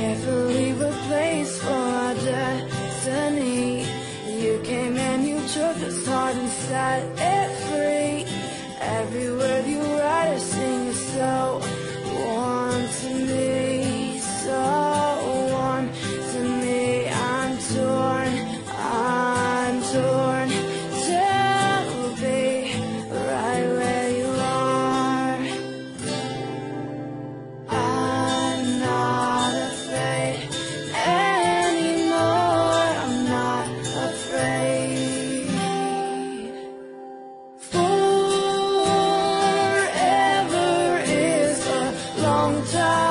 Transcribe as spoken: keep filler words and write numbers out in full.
carefully replaced for our destiny. You came and you took us heart and set it free. Every word you write or sing is so warm to me, so warm to me. I'm torn, I'm torn to be right where you are. I'm not afraid anymore, I'm not afraid. Forever is a long time.